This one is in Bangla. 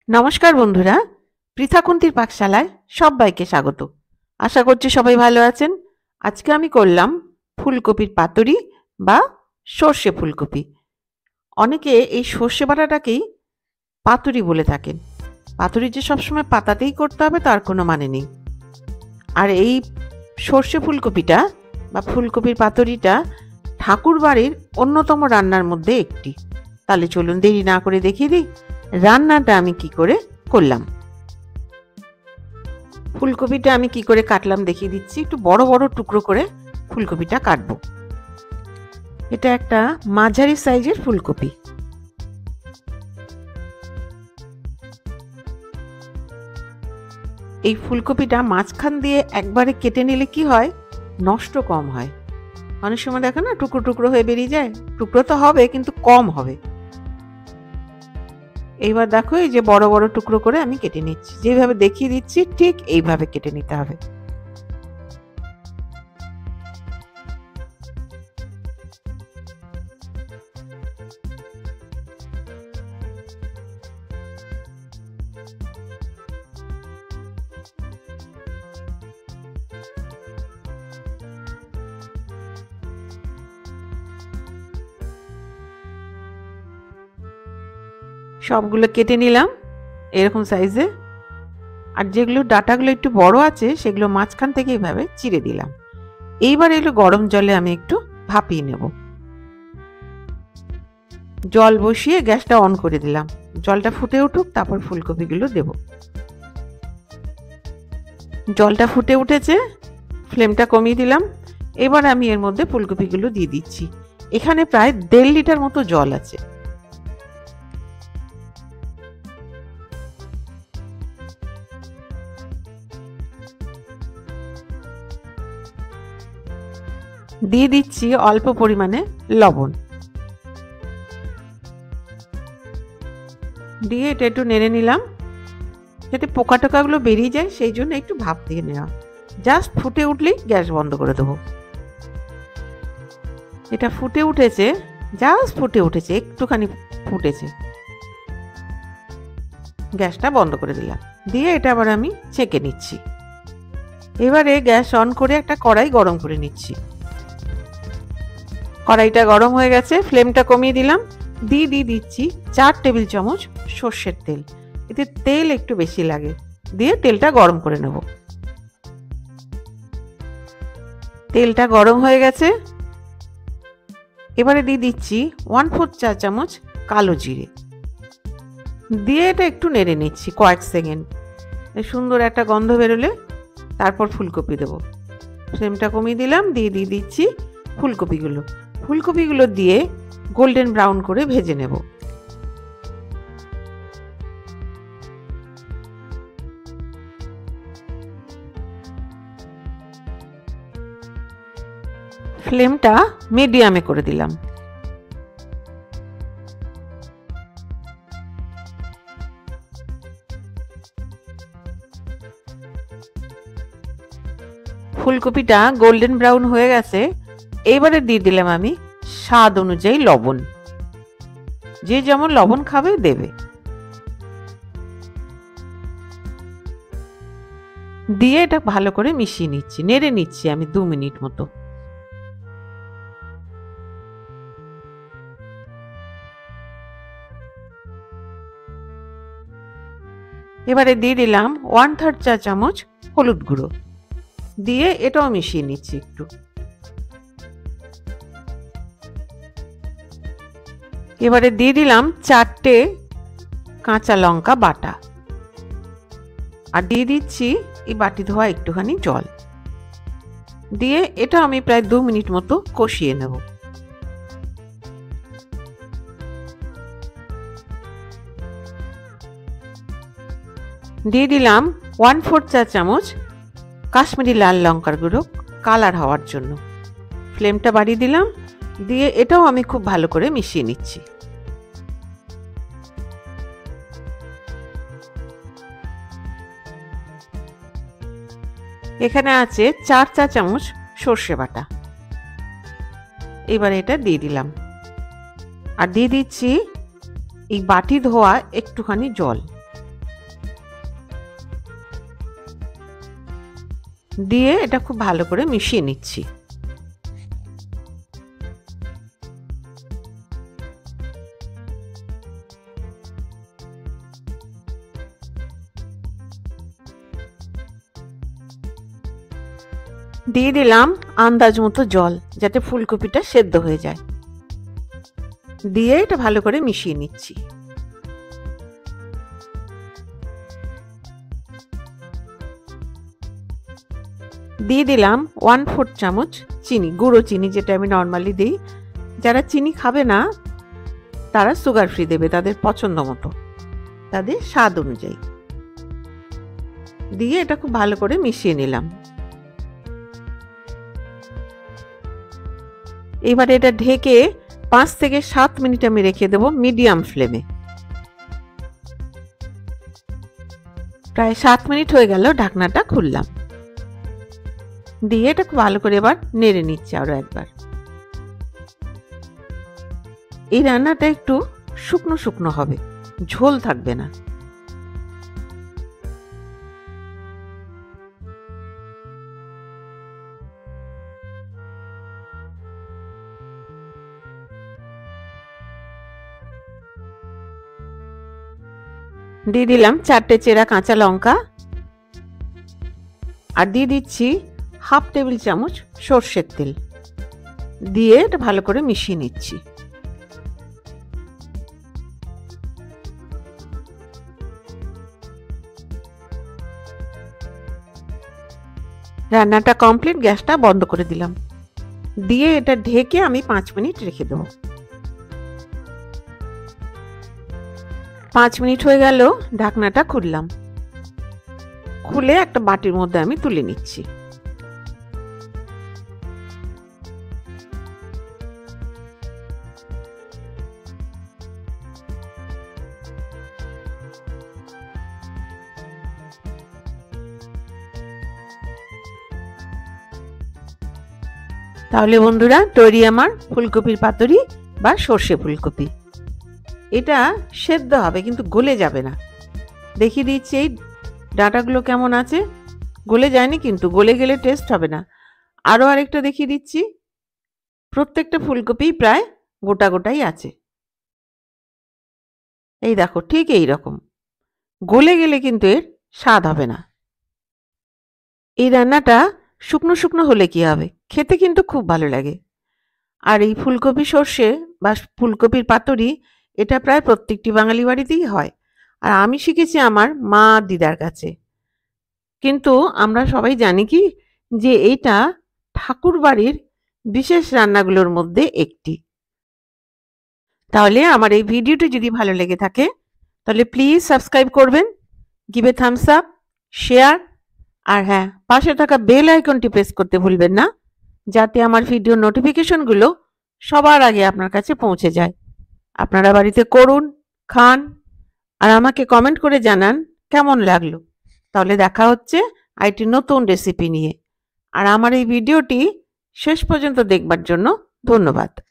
নমস্কার বন্ধুরা, পৃথাকুন্তির পাকশালায় সবাইকে স্বাগত। আশা করছি সবাই ভালো আছেন। আজকে আমি করলাম ফুলকপির পাতুরি বা সর্ষে ফুলকপি। অনেকে এই সর্ষে বাটাটাকেই পাতুরি বলে থাকেন। পাতুরি যে সবসময় পাতাতেই করতে হবে তার কোনো মানে নেই। আর এই সর্ষে ফুলকপিটা বা ফুলকপির পাতুরিটা ঠাকুর বাড়ির অন্যতম রান্নার মধ্যে একটি। তাহলে চলুন দেরি না করে দেখিয়ে দিই রান্নাটা আমি কি করে করলাম। ফুলকপিটা আমি কি করে কাটলাম দেখিয়ে দিচ্ছি। একটু বড় বড় টুকরো করে ফুলকপিটা কাটবো। এটা একটা মাঝারি সাইজের ফুলকপি। এই ফুলকপিটা মাঝখান দিয়ে একবারে কেটে নিলে কি হয়, নষ্ট কম হয়। অনেক সময় দেখো না টুকরো টুকরো হয়ে বেরিয়ে যায়, টুকরো তো হবে কিন্তু কম হবে। এইবার দেখো এই যে বড় বড় টুকরো করে আমি কেটে নিচ্ছি, যেভাবে দেখিয়ে দিচ্ছি ঠিক এইভাবে কেটে নিতে হবে। সবগুলো কেটে নিলাম এরকম সাইজে। আর যেগুলো ডাটাগুলো একটু বড় আছে সেগুলো মাঝখান থেকে এইভাবে চিড়ে দিলাম। এইবার এগুলো গরম জলে আমি একটু ভাপিয়ে নেব। জল বসিয়ে গ্যাসটা অন করে দিলাম, জলটা ফুটে উঠুক, তারপর ফুলকপিগুলো দেব। জলটা ফুটে উঠেছে, ফ্লেমটা কমিয়ে দিলাম। এবার আমি এর মধ্যে ফুলকপিগুলো দিয়ে দিচ্ছি। এখানে প্রায় 1.5 লিটার মতো জল আছে। দিয়ে দিচ্ছি অল্প পরিমাণে লবণ, দিয়ে এটা একটু নেড়ে নিলাম যাতে পোকা টোকাগুলো বেরিয়ে যায়, সেই জন্য একটু ভাপ দিয়ে নেওয়া। জাস্ট ফুটে উঠলেই গ্যাস বন্ধ করে দেবো। এটা ফুটে উঠেছে, জাস্ট ফুটে উঠেছে, একটুখানি ফুটেছে, গ্যাসটা বন্ধ করে দিলাম। দিয়ে এটা আবার আমি ছেঁকে নিচ্ছি। এবারে গ্যাস অন করে একটা কড়াই গরম করে নিচ্ছি। কড়াইটা গরম হয়ে গেছে, ফ্লেমটা কমিয়ে দিলাম। দিয়ে দিচ্ছি 4 টেবিল চামচ সর্ষের তেল। এতে তেল একটু বেশি লাগে। দিয়ে তেলটা গরম করে নেব। তেলটা গরম হয়ে গেছে, এবারে দিয়ে দিচ্ছি 1/4 চা চামচ কালো জিরে। দিয়ে এটা একটু নেড়ে নিচ্ছি কয়েক সেকেন্ড। সুন্দর একটা গন্ধ বেরোলে তারপর ফুলকপি দেব। ফ্লেমটা কমিয়ে দিলাম। দিয়ে দিচ্ছি ফুলকপিগুলো দিয়ে গোল্ডেন ব্রাউন করে ভেজে নেব। ফ্লেমটা মিডিয়ামে করে দিলাম। ফুলকপিটা গোল্ডেন ব্রাউন হয়ে গেছে। এইবারে দিয়ে দিলাম আমি স্বাদ অনুযায়ী লবণ। যে যেমন লবণ খাবে দেবে। দিয়ে এটা ভালো করে মিশিয়ে নিচ্ছি, নেড়ে নিচ্ছি আমি 2 মিনিট মতো। এবারে দিয়ে দিলাম 1/3 চা চামচ হলুদ গুঁড়ো। দিয়ে এটাও মিশিয়ে নিচ্ছি একটু। এবারে দিয়ে দিলাম 4টে কাঁচা লঙ্কা বাটা। আর দিয়ে দিচ্ছি এই বাটি ধোয়া একটুখানি জল। দিয়ে এটা আমি প্রায় 2 মিনিট মতো কষিয়ে নেব। দিয়ে দিলাম 1/4 চা চামচ কাশ্মীরি লাল লঙ্কার গুঁড়ো, কালার হওয়ার জন্য। ফ্লেমটা বাড়িয়ে দিলাম। দিয়ে এটাও আমি খুব ভালো করে মিশিয়ে নিচ্ছি। এখানে আছে 4 চা চামচ সর্ষে বাটা। এবার এটা দিয়ে দিলাম। আর দিয়ে দিচ্ছি এই বাটি ধোয়া একটুখানি জল। দিয়ে এটা খুব ভালো করে মিশিয়ে নিচ্ছি। দিয়ে দিলাম আন্দাজ মতো জল, যাতে ফুলকপিটা সেদ্ধ হয়ে যায়। দিয়ে এটা ভালো করে মিশিয়ে নিচ্ছি। দিয়ে দিলাম 1/4 চামচ চিনি, গুঁড়ো চিনি, যেটা আমি নর্মালি দিই। যারা চিনি খাবে না তারা সুগার ফ্রি দেবে, তাদের পছন্দ মতো, তাদের স্বাদ অনুযায়ী। দিয়ে এটা খুব ভালো করে মিশিয়ে নিলাম। এবার এটা ঢেকে 5 থেকে 7 মিনিট আমি রেখে দেবো মিডিয়াম ফ্লেমে। প্রায় 7 মিনিট হয়ে গেল, ঢাকনাটা খুললাম। দিয়ে এটা খুব ভালো করে এবার নেড়ে নিচ্ছি আরো একবার। এই রান্নাটা একটু শুকনো শুকনো হবে, ঝোল থাকবে না। দিয়ে দিলাম 4টে চেরা কাঁচা লঙ্কা, আর দিয়ে দিচ্ছি 1/2 টেবিল চামচ সর্ষের তেল। দিয়ে এটা ভালো করে মিশিয়ে নিচ্ছি। রান্নাটা কমপ্লিট, গ্যাসটা বন্ধ করে দিলাম। দিয়ে এটা ঢেকে আমি 5 মিনিট রেখে দেবো। 5 মিনিট হয়ে গেল, ঢাকনাটা খুললাম। খুলে একটা বাটির মধ্যে আমি তুলে নিচ্ছি। তাহলে বন্ধুরা, তৈরি আমার ফুলকপির পাতুরি বা সর্ষে ফুলকপি। এটা সেদ্ধ হবে কিন্তু গলে যাবে না। দেখিয়ে দিচ্ছি এই ডাঁটাগুলো কেমন আছে, গলে যায়নি কিন্তু, গলে গেলে টেস্ট হবে না। আরও আরেকটা দেখিয়ে দিচ্ছি, প্রত্যেকটা ফুলকপি প্রায় গোটা গোটাই আছে। এই দেখো, ঠিক এই রকম। গলে গেলে কিন্তু এর স্বাদ হবে না। এই রান্নাটা শুকনো শুকনো হলে কি হবে, খেতে কিন্তু খুব ভালো লাগে। আর এই ফুলকপি সর্ষে বা ফুলকপির পাতুরি, এটা প্রায় প্রত্যেকটি বাঙালি বাড়িতেই হয়। আর আমি শিখেছি আমার মা দিদার কাছে। কিন্তু আমরা সবাই জানি কি যে এইটা ঠাকুর বাড়ির বিশেষ রান্নাগুলোর মধ্যে একটি। তাহলে আমার এই ভিডিওটি যদি ভালো লেগে থাকে তাহলে প্লিজ সাবস্ক্রাইব করবেন, give a thumbs up, share, আর হ্যাঁ, পাশে থাকা বেল আইকনটি প্রেস করতে ভুলবেন না, যাতে আমার ভিডিও নোটিফিকেশনগুলো সবার আগে আপনার কাছে পৌঁছে যায়। আপনারা বাড়িতে করুন, খান, আর আমাকে কমেন্ট করে জানান কেমন লাগলো। তাহলে দেখা হচ্ছে আরেকটি নতুন রেসিপি নিয়ে। আর আমার এই ভিডিওটি শেষ পর্যন্ত দেখবার জন্য ধন্যবাদ।